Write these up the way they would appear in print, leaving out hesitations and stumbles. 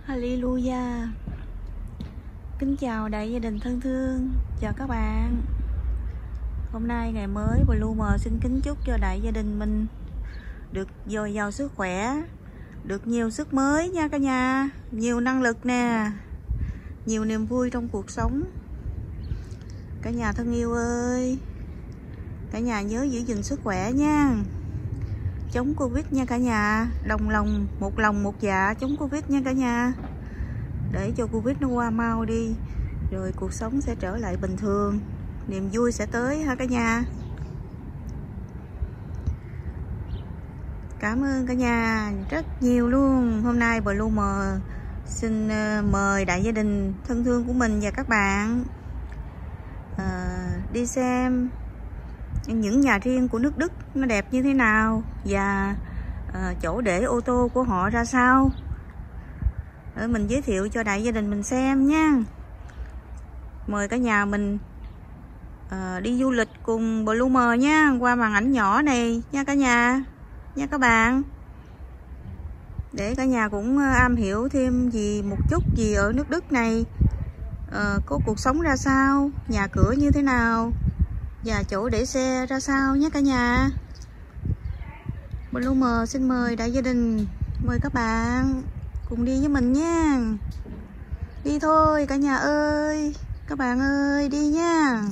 Hallelujah. Kính chào đại gia đình thân thương, chào các bạn. Hôm nay ngày mới, Bloomer xin kính chúc cho đại gia đình mình được dồi dào sức khỏe, được nhiều sức mới nha cả nhà, nhiều năng lực nè, nhiều niềm vui trong cuộc sống. Cả nhà thân yêu ơi, cả nhà nhớ giữ gìn sức khỏe nha, chống Covid nha cả nhà, đồng lòng một dạ chống Covid nha cả nhà, để cho Covid nó qua mau đi, rồi cuộc sống sẽ trở lại bình thường, niềm vui sẽ tới ha cả nhà. Cảm ơn cả nhà rất nhiều luôn. Hôm nay Bloomer xin mời đại gia đình thân thương của mình và các bạn đi xem những nhà riêng của nước Đức nó đẹp như thế nào, và chỗ để ô tô của họ ra sao, để mình giới thiệu cho đại gia đình mình xem nha. Mời cả nhà mình đi du lịch cùng Bloomer nha, qua màn ảnh nhỏ này nha cả nhà, nha các bạn, để cả nhà cũng am hiểu thêm một chút gì ở nước Đức này, có cuộc sống ra sao, nhà cửa như thế nào, và chỗ để xe ra sao nhé cả nhà. Bloomer xin mời đại gia đình, mời các bạn cùng đi với mình nha. Đi thôi cả nhà ơi, các bạn ơi, đi nha.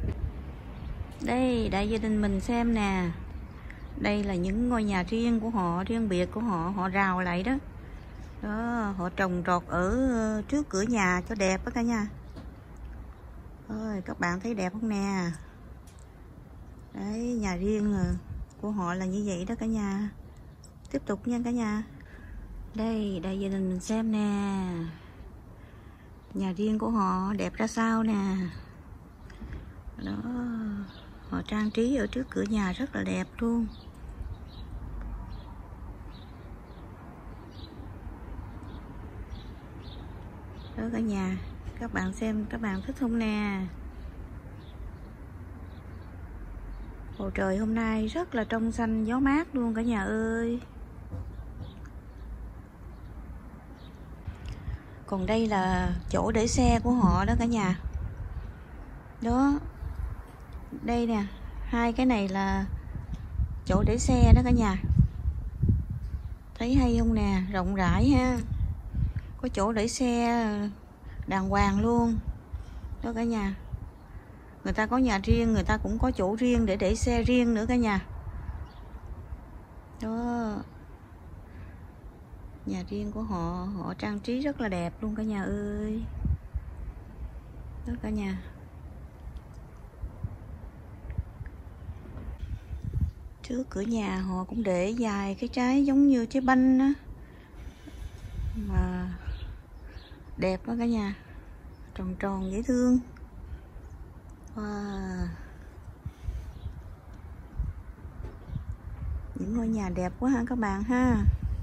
Đây đại gia đình mình xem nè, đây là những ngôi nhà riêng của họ, riêng biệt của họ, họ rào lại đó. Đó, họ trồng trọt ở trước cửa nhà cho đẹp đó cả nhà. Ơi, các bạn thấy đẹp không nè? Đấy, nhà riêng của họ là như vậy đó cả nhà. Tiếp tục nha cả nhà. Đây, đại gia đình mình xem nè, nhà riêng của họ đẹp ra sao nè. Đó, họ trang trí ở trước cửa nhà rất là đẹp luôn. Đó cả nhà, các bạn xem, các bạn thích không nè? Bầu trời hôm nay rất là trong xanh, gió mát luôn cả nhà ơi. Còn đây là chỗ để xe của họ đó cả nhà. Đó, đây nè, hai cái này là chỗ để xe đó cả nhà. Thấy hay không nè, rộng rãi ha, có chỗ để xe đàng hoàng luôn đó cả nhà. Người ta có nhà riêng, người ta cũng có chỗ riêng để xe riêng nữa cả nhà. Đó, nhà riêng của họ, họ trang trí rất là đẹp luôn cả nhà ơi. Đó cả nhà. Trước cửa nhà họ cũng để dài cái trái giống như trái banh á, mà đẹp đó cả nhà, tròn tròn dễ thương. Wow, những ngôi nhà đẹp quá ha các bạn ha.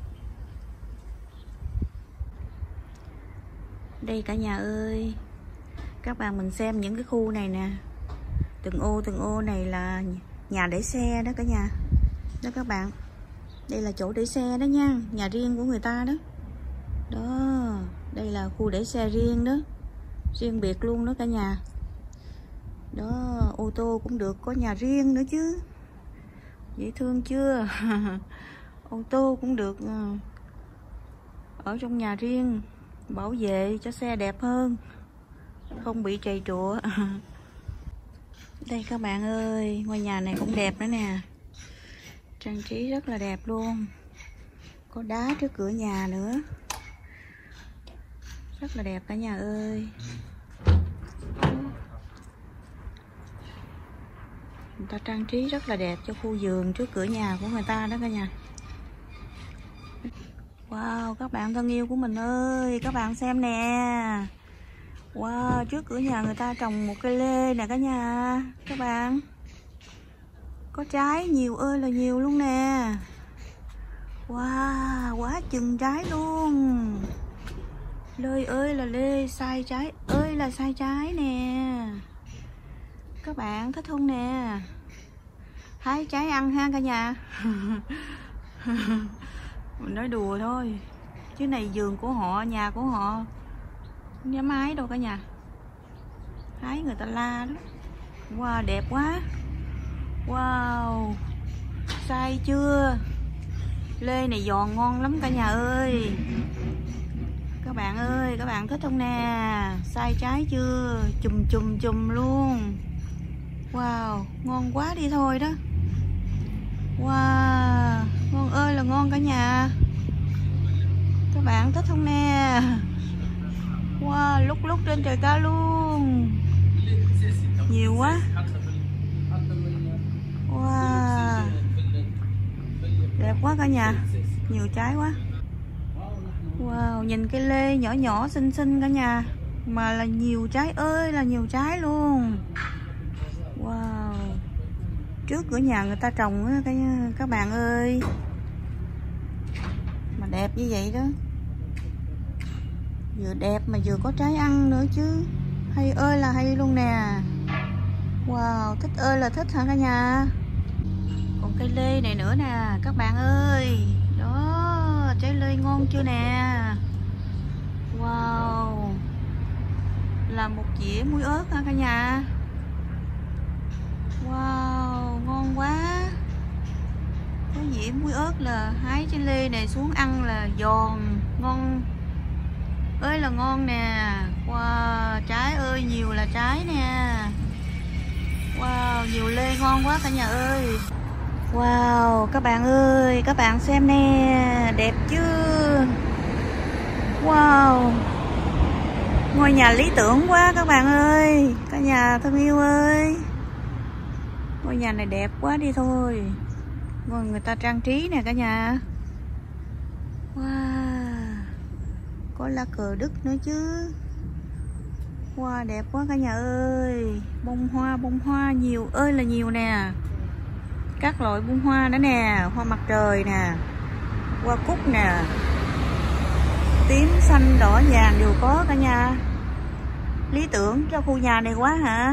Đây cả nhà ơi, các bạn mình xem những cái khu này nè, từng ô này là nhà để xe đó cả nhà. Đó các bạn, đây là chỗ để xe đó nha, nhà riêng của người ta đó. Đó, đây là khu để xe riêng đó, riêng biệt luôn đó cả nhà. Đó, ô tô cũng được có nhà riêng nữa chứ, dễ thương chưa? Ô tô cũng được ở trong nhà riêng, bảo vệ cho xe đẹp hơn, không bị trầy trụa. Đây các bạn ơi, ngôi nhà này cũng đẹp nữa nè, trang trí rất là đẹp luôn, có đá trước cửa nhà nữa, rất là đẹp cả nhà ơi. Người ta trang trí rất là đẹp cho khu vườn trước cửa nhà của người ta đó cả nhà. Wow, các bạn thân yêu của mình ơi, các bạn xem nè. Wow, trước cửa nhà người ta trồng một cây lê nè cả nhà. Các bạn, có trái nhiều ơi là nhiều luôn nè. Wow, quá chừng trái luôn. Lê ơi là lê, sai trái ơi là sai trái nè. Các bạn thích không nè? Hái trái ăn ha cả nhà. Mình nói đùa thôi. Chứ này vườn của họ, nhà của họ, không dám hái đâu cả nhà. Hái người ta la lắm. Wow, đẹp quá. Wow, sai chưa? Lê này giòn ngon lắm cả nhà ơi. Các bạn ơi, các bạn thích không nè? Sai trái chưa? Chùm chùm chùm luôn. Wow, ngon quá đi thôi đó. Wow, ngon ơi là ngon cả nhà. Các bạn thích không nè? Wow, lúc lúc trên trời cao luôn. Nhiều quá. Wow, đẹp quá cả nhà. Nhiều trái quá. Wow, nhìn cây lê nhỏ nhỏ xinh xinh cả nhà. Mà là nhiều trái ơi là nhiều trái luôn. Wow, trước cửa nhà người ta trồng á các bạn ơi. Mà đẹp như vậy đó. Vừa đẹp mà vừa có trái ăn nữa chứ. Hay ơi là hay luôn nè. Wow, thích ơi là thích hả cả nhà. Còn cây lê này nữa nè các bạn ơi. Đó, trái lê ngon chưa nè. Wow, là một dĩa muối ớt hả cả nhà. Wow, ngon quá. Có dĩa muối ớt là hái trái lê này xuống ăn là giòn, ngon ơi là ngon nè. Wow, trái ơi nhiều là trái nè. Wow, nhiều lê ngon quá cả nhà ơi. Wow, các bạn ơi, các bạn xem nè, đẹp chưa? Wow, ngôi nhà lý tưởng quá các bạn ơi. Cả nhà thân yêu ơi, ngôi nhà này đẹp quá đi thôi. Người ta trang trí nè cả nhà. Wow, có lá cờ Đức nữa chứ. Wow, đẹp quá cả nhà ơi. Bông hoa nhiều ơi là nhiều nè. Các loại bông hoa nữa nè. Hoa mặt trời nè, hoa cúc nè, tím, xanh, đỏ, vàng đều có cả nhà. Lý tưởng cho khu nhà này quá hả.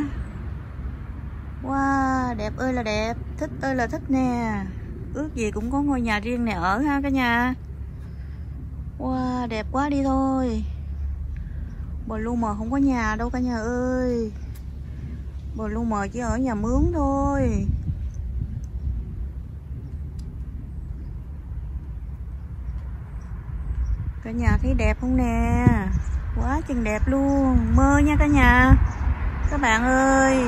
Wow, đẹp ơi là đẹp, thích ơi là thích nè. Ước gì cũng có ngôi nhà riêng này ở ha cả nhà. Wow, đẹp quá đi thôi. Bờ lu mờ không có nhà đâu cả nhà ơi. Bờ lu mờ chỉ ở nhà mướn thôi. Cả nhà thấy đẹp không nè. Quá chừng đẹp luôn. Mơ nha cả nhà. Các bạn ơi,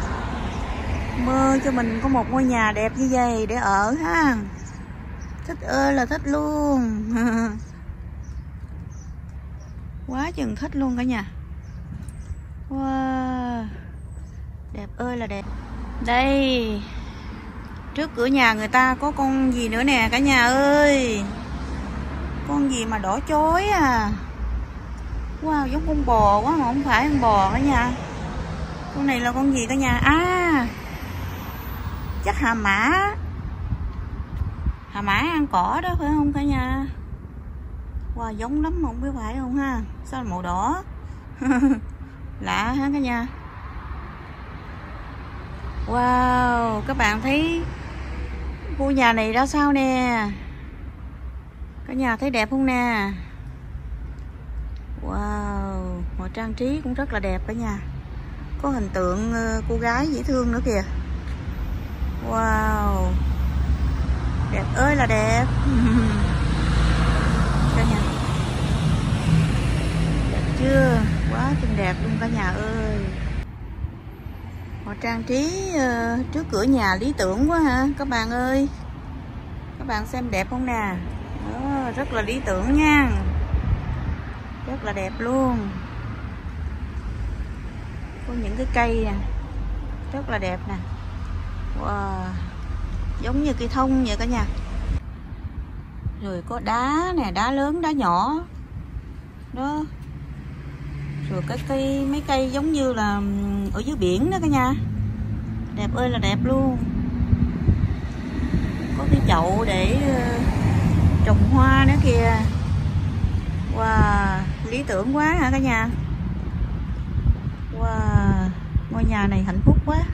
mơ cho mình có một ngôi nhà đẹp như vậy để ở ha. Thích ơi là thích luôn. Quá chừng thích luôn cả nhà. Wow, đẹp ơi là đẹp. Đây, trước cửa nhà người ta có con gì nữa nè cả nhà ơi. Con gì mà đỏ chói à. Wow, giống con bò quá mà không phải con bò cả nhà. Con này là con gì cả nhà? À, chắc hà mã. Hà mã ăn cỏ đó phải không cả nhà? Wow, giống lắm mà không biết phải không ha. Sao là màu đỏ? Lạ hả cả nhà. Wow, các bạn thấy khu nhà này ra sao nè. Cả nhà thấy đẹp không nè. Wow, họ trang trí cũng rất là đẹp cả nhà. Có hình tượng cô gái dễ thương nữa kìa. Wow, đẹp ơi là đẹp. Cả nhà, đẹp chưa? Quá xinh đẹp luôn cả nhà ơi. Họ trang trí trước cửa nhà lý tưởng quá ha các bạn ơi. Các bạn xem đẹp không nè. Đó, rất là lý tưởng nha. Rất là đẹp luôn. Có những cái cây nè, rất là đẹp nè. Wow, giống như cây thông vậy cả nhà. Rồi có đá nè, đá lớn, đá nhỏ. Đó. Rồi cái cây, mấy cây giống như là ở dưới biển đó cả nhà. Đẹp ơi là đẹp luôn. Có cái chậu để trồng hoa nữa kìa. Wow, lý tưởng quá hả cả nhà. Wow, ngôi nhà này hạnh phúc quá.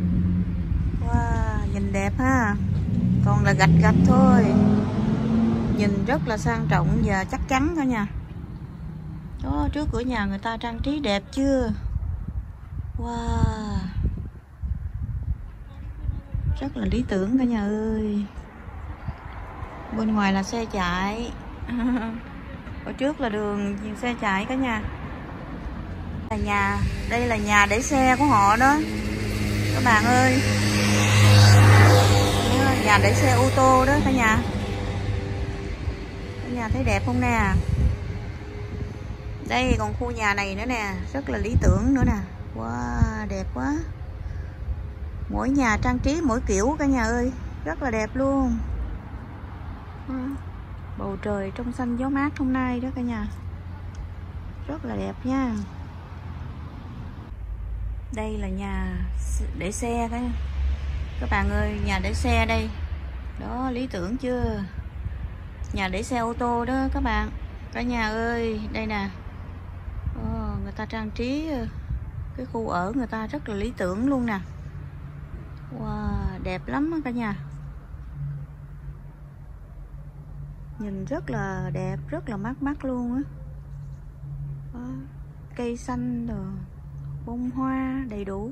Wow, nhìn đẹp ha. Còn là gạch gạch thôi. Nhìn rất là sang trọng và chắc chắn cả nhà. Đó, trước cửa nhà người ta trang trí đẹp chưa? Wow, rất là lý tưởng cả nhà ơi. Bên ngoài là xe chạy. Ở trước là đường xe chạy cả nhà. Đây là nhà để xe của họ đó các bạn ơi. Nhà để xe ô tô đó cả nhà. Cả nhà thấy đẹp không nè? Đây còn khu nhà này nữa nè, rất là lý tưởng nữa nè. Wow, đẹp quá. Mỗi nhà trang trí mỗi kiểu cả nhà ơi, rất là đẹp luôn. Bầu trời trong xanh gió mát hôm nay đó cả nhà, rất là đẹp nha. Đây là nhà để xe các bạn ơi, nhà để xe đây đó, lý tưởng chưa? Nhà để xe ô tô đó các bạn. Cả nhà ơi, đây nè. Người ta trang trí cái khu ở người ta rất là lý tưởng luôn nè. Wow, đẹp lắm cả nhà. Nhìn rất là đẹp, rất là mát mắt luôn á. Cây xanh rồi, bông hoa đầy đủ,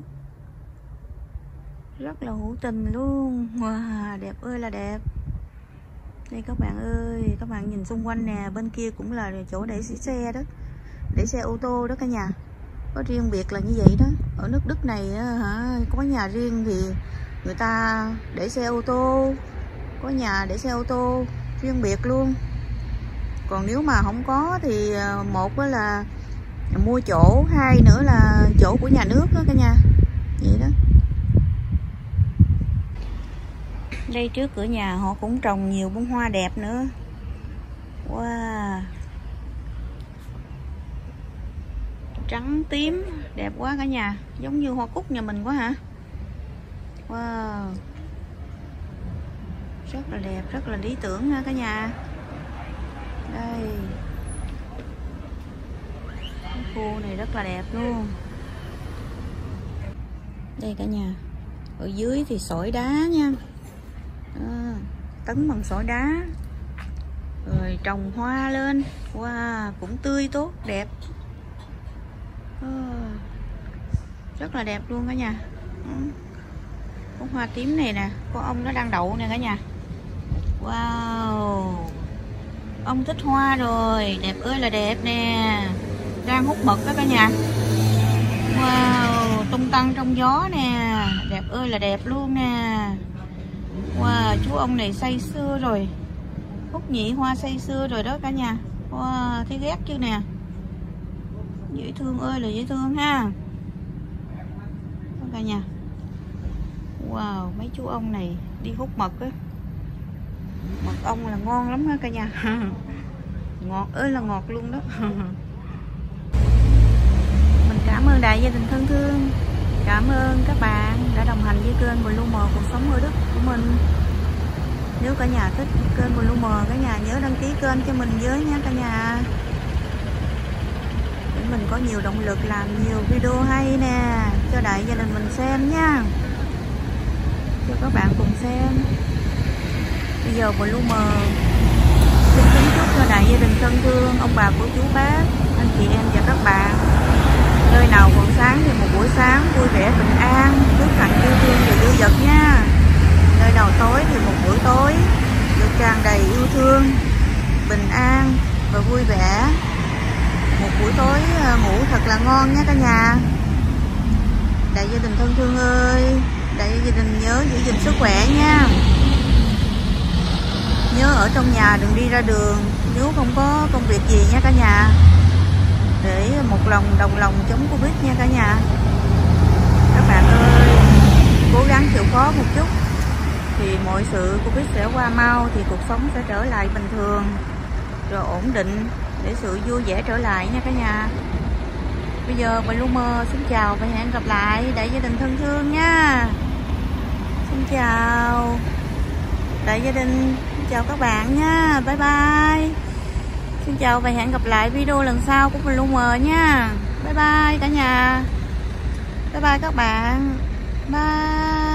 rất là hữu tình luôn. Wow, đẹp ơi là đẹp. Đây các bạn ơi, các bạn nhìn xung quanh nè, bên kia cũng là chỗ để xe đó, để xe ô tô đó cả nhà. Có riêng biệt là như vậy đó. Ở nước Đức này hả, có nhà riêng thì người ta để xe ô tô, có nhà để xe ô tô riêng biệt luôn. Còn nếu mà không có thì một là mua chỗ, hai nữa là chỗ của nhà nước đó cả nhà. Vậy đó. Đây trước cửa nhà họ cũng trồng nhiều bông hoa đẹp nữa. Wow, trắng tím đẹp quá cả nhà, giống như hoa cúc nhà mình quá hả? Wow, rất là đẹp, rất là lý tưởng ha cả nhà. Đây, cái khu này rất là đẹp luôn. Đây cả nhà, ở dưới thì sỏi đá nha, tấn bằng sỏi đá, rồi trồng hoa lên. Wow, cũng tươi tốt đẹp, rất là đẹp luôn cả nhà. Có hoa tím này nè, có ông nó đang đậu nè cả nhà. Wow, ông thích hoa rồi, đẹp ơi là đẹp nè, đang hút mật đó cả nhà. Wow, tung tăng trong gió nè, đẹp ơi là đẹp luôn nè. Wow, chú ông này say sưa rồi, hút nhị hoa say sưa rồi đó cả nhà. Wow, thấy ghét chưa nè, dễ thương ơi là dễ thương ha cả nhà. Wow, mấy chú ông này đi hút mật á, mật ong là ngon lắm ha cả nhà. Ngọt ơi là ngọt luôn đó. Mình cảm ơn đại gia đình thân thương, cảm ơn các bạn đã đồng hành với kênh Bloomer cuộc sống ở Đức của mình. Nếu cả nhà thích kênh Bloomer, cả nhà nhớ đăng ký kênh cho mình với nha cả nhà, để mình có nhiều động lực làm nhiều video hay nè cho đại gia đình mình xem nha, cho các bạn cùng xem. Bây giờ Bloomer xin kính chúc cho đại gia đình thân thương, ông bà cô chú bác, anh chị em và các bạn, nơi nào còn sáng thì một buổi sáng vui vẻ bình an, phước hạnh yêu thương và dư dật nha. Nơi nào tối thì một buổi tối được tràn đầy yêu thương, bình an và vui vẻ. Một buổi tối ngủ thật là ngon nha cả nhà. Đại gia đình thân thương ơi, đại gia đình nhớ giữ gìn sức khỏe nha. Nhớ ở trong nhà đừng đi ra đường nếu không có công việc gì nha cả nhà, để một lòng đồng lòng chống Covid nha cả nhà. Các bạn ơi, cố gắng chịu khó một chút thì mọi sự Covid sẽ qua mau, thì cuộc sống sẽ trở lại bình thường rồi ổn định, để sự vui vẻ trở lại nha cả nhà. Bây giờ Bloomer xin chào và hẹn gặp lại đại gia đình thân thương nha. Xin chào đại gia đình, chào các bạn nha, bye bye. Xin chào và hẹn gặp lại video lần sau của Bloomer nha. Bye bye cả nhà, bye bye các bạn, bye.